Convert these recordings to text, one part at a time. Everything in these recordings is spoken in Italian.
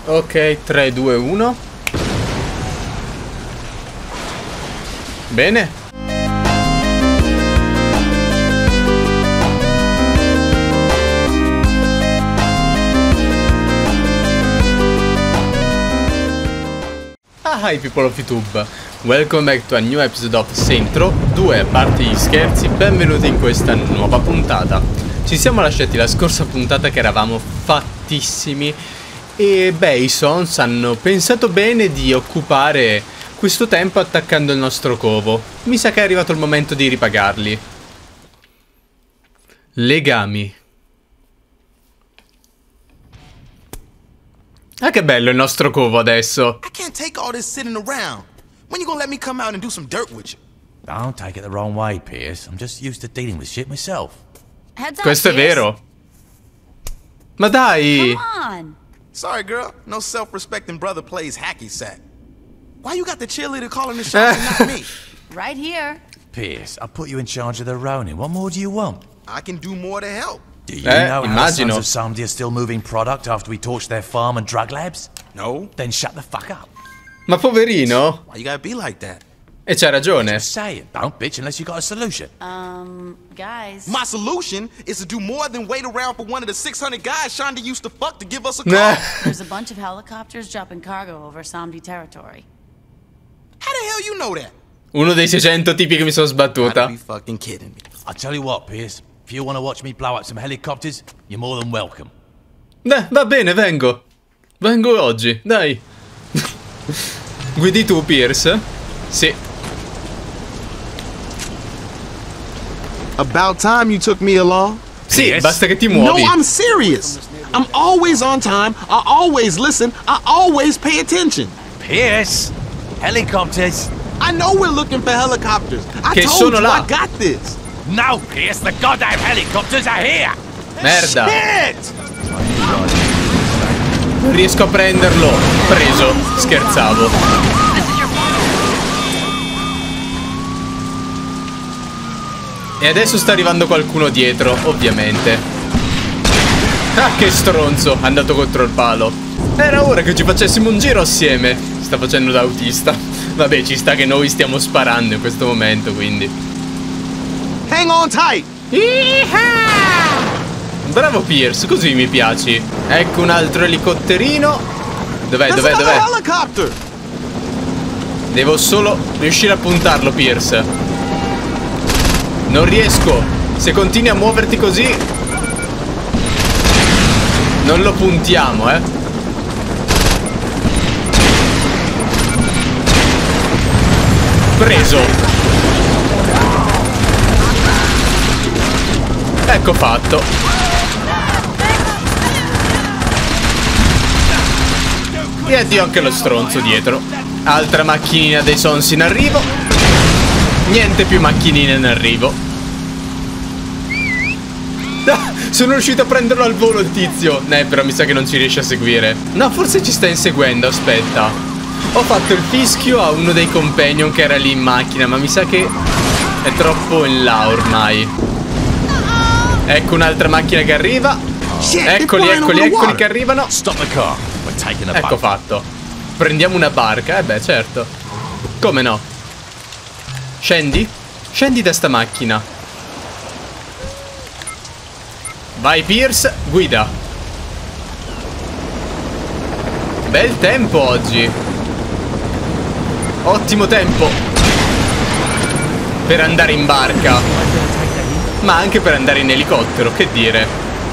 Ok, 3, 2, 1. Bene. Hi people of YouTube, welcome back to a new episode of Saints Row 2. A parte gli scherzi, benvenuti in questa nuova puntata. Ci siamo lasciati la scorsa puntata che eravamo fattissimi e beh, i Sons hanno pensato bene di occupare questo tempo attaccando il nostro covo. Mi sa che è arrivato il momento di ripagarli. Legami. Ah, che bello il nostro covo adesso. I can't take all this sitting around. When you gonna let me come out and do some dirt with you? Don't take it the wrong way, Pierce. I'm just used to dealing with shit myself. Heads up, Questo è Pierce. vero. Ma dai. Come on. Sorry, girl. No self-respecting brother plays hacky sack. Why you got the cheerleader calling the shots and not me? Right here. Pierce, I put you in charge of the Ronin. What more do you want? I can do more to help. Do you know how the immagino. Sons of Samedi are still moving product after we torched their farm and drug labs? No. Then shut the fuck up. Ma poverino. Why you gotta be like that? E c'ha ragione. Just say it. Don't bitch unless you got a solution. Guys. My solution is to do more than wait around for one of the 600 guys Shonda used to fuck to give us a call. There's a bunch of helicopters dropping cargo over Samdi territory. How the hell you know that? Uno dei 600 tipi che mi sono Gotta sbattuta. be fucking kidding me. I tell you what, Pierce. If you want to watch me blow up some helicopters, you're more than welcome. Va bene, vengo. Vengo oggi, dai. Guidi tu, Pierce? Sì. About time you took me along. Sì, Yes. basta che ti No, muovi. I'm serious. I'm always on time. I always listen. I always pay attention. Pierce! Helicopters! I know we're looking for helicopters. I Che told sono you là. I got this. No, Pierce, the goddamn helicopters are here! Merda. Shit! Non riesco a prenderlo. Preso. Scherzavo. E adesso sta arrivando qualcuno dietro, ovviamente. Ah, che stronzo. È andato contro il palo. Era ora che ci facessimo un giro assieme. Sta facendo da autista. Vabbè, ci sta che noi stiamo sparando in questo momento, quindi. Hang on tight. Bravo Pierce, così mi piaci. Ecco un altro elicotterino. Dov'è, There's dov'è, another dov'è? helicopter. Devo solo riuscire a puntarlo, Pierce. Non riesco. Se continui a muoverti così non lo puntiamo, eh. Preso. Ecco fatto. E addio anche lo stronzo dietro. Altra macchinina dei Sons in arrivo. Niente più macchinine in arrivo. Ah, sono riuscito a prenderlo al volo il tizio. Però mi sa che non ci riesce a seguire. No, forse ci sta inseguendo, aspetta. Ho fatto il fischio a uno dei companion che era lì in macchina, ma mi sa che è troppo in là ormai. Ecco un'altra macchina che arriva. Shit, Eccoli, they're flying eccoli, over the eccoli water. che arrivano. Stop the car. We're taking a Ecco boat. fatto. Prendiamo una barca, beh certo. Come no? Scendi? Scendi da sta macchina. Vai Pierce, guida. Bel tempo oggi. Ottimo tempo per andare in barca, ma anche per andare in elicottero, che dire.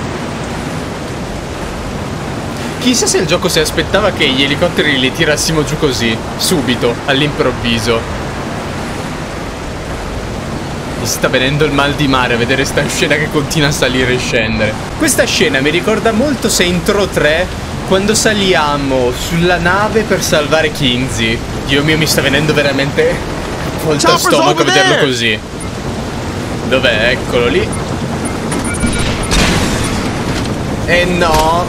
Chissà se il gioco si aspettava che gli elicotteri li tirassimo giù così, subito, all'improvviso. Mi sta venendo il mal di mare a vedere sta scena che continua a salire e scendere. Questa scena mi ricorda molto Saints Row 3, quando saliamo sulla nave per salvare Kinsey. Dio mio, mi sta venendo veramente volta a Chopper's stomaco a over vederlo there. così. Dov'è? Eccolo lì. E no.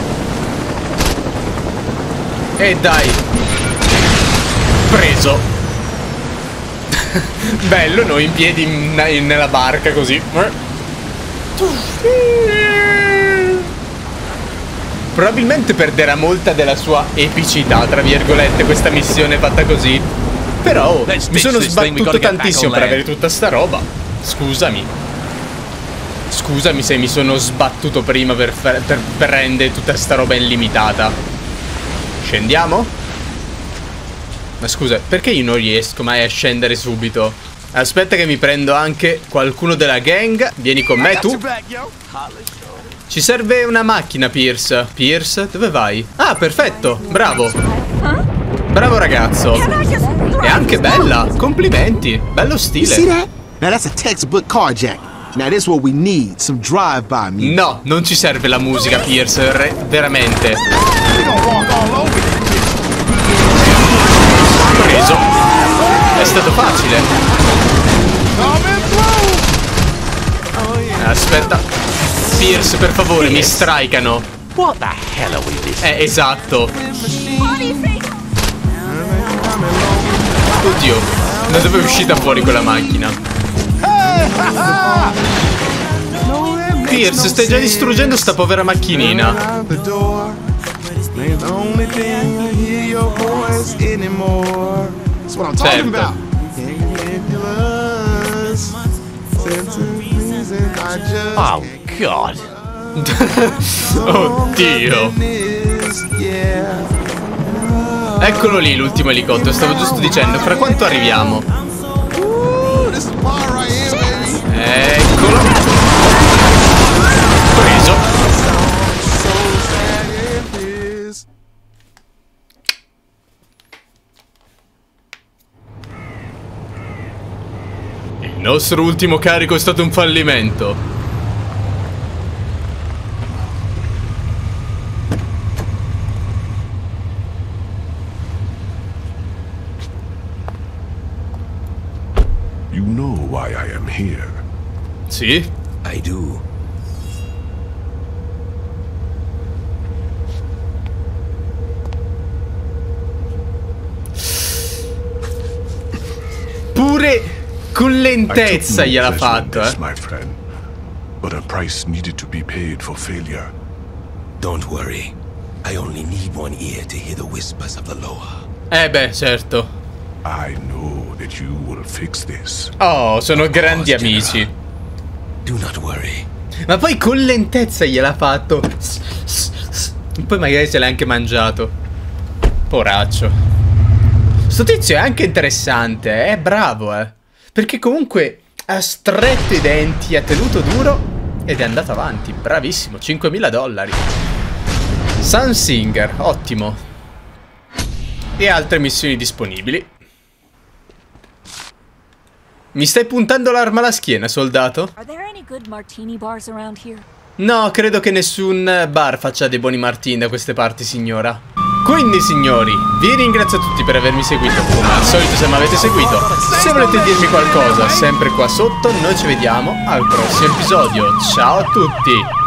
E dai. Preso. Bello, noi in piedi nella barca così. Probabilmente perderà molta della sua epicità, tra virgolette, questa missione fatta così. Però mi sono sbattuto tantissimo per avere tutta sta roba. Scusami. Scusami se mi sono sbattuto prima per prendere tutta sta roba illimitata. Scendiamo? Ma scusa, perché io non riesco mai a scendere subito? Aspetta che mi prendo anche qualcuno della gang. Vieni con me tu. Ci serve una macchina, Pierce. Pierce, dove vai? Ah, perfetto, bravo. Bravo ragazzo. È anche bella, complimenti. Bello stile. See that? Now that's a textbook carjack. Now this is what we need, some drive-by music. No, non ci serve la musica, Pierce, veramente. Preso. È stato facile. Aspetta. Pierce, per favore, mi strikano. What the hell are we listening? Esatto. Oddio, da dove è uscita fuori quella macchina? Pierce, stai già distruggendo sta povera macchinina. Certo. Oh, God. Oddio. Eccolo lì l'ultimo elicottero. Stavo giusto dicendo, fra quanto arriviamo? Eccolo. Preso. Il nostro ultimo carico è stato un fallimento. You know why I am here. Sì? I do. Pure con lentezza gliel'ha fatto, my friend. But a price needed to be paid for failure. Don't worry. I only need one ear to hear the whispers of the Loa. Beh, certo. I know that you will fix this. Oh, sono grandi amici. Do not worry. Ma poi con lentezza gliel'ha fatto. Poi magari se l'ha anche mangiato. Poraccio. Sto tizio è anche interessante, è bravo, perché comunque ha stretto i denti, ha tenuto duro ed è andato avanti. Bravissimo, $5.000. Sunsinger, ottimo. E altre missioni disponibili. Mi stai puntando l'arma alla schiena, soldato? No, credo che nessun bar faccia dei buoni martini da queste parti, signora. Quindi, signori, vi ringrazio a tutti per avermi seguito. Come al solito, se mi avete seguito, se volete dirmi qualcosa, sempre qua sotto, noi ci vediamo al prossimo episodio. Ciao a tutti!